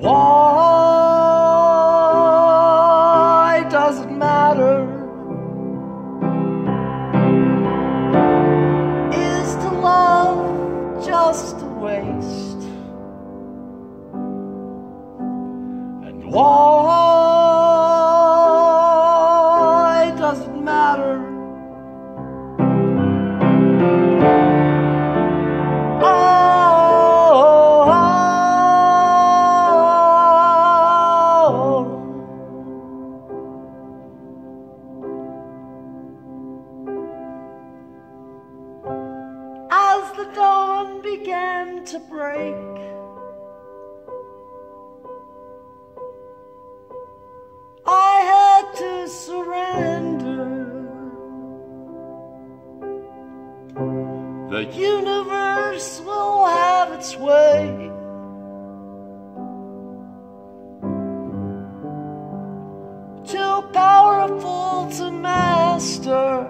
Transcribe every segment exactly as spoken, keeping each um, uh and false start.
why does it matter? Is to love just a waste? And why does it matter? As the dawn began to break, I had to surrender. The universe will have its way. Too powerful to master.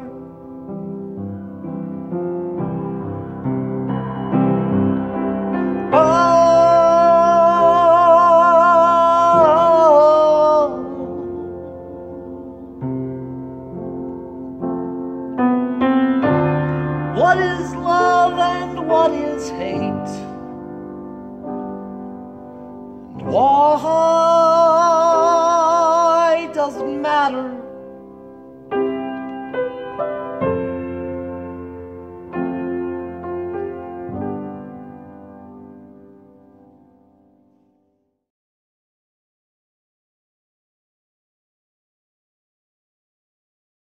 What is love and what is hate? And why does it matter?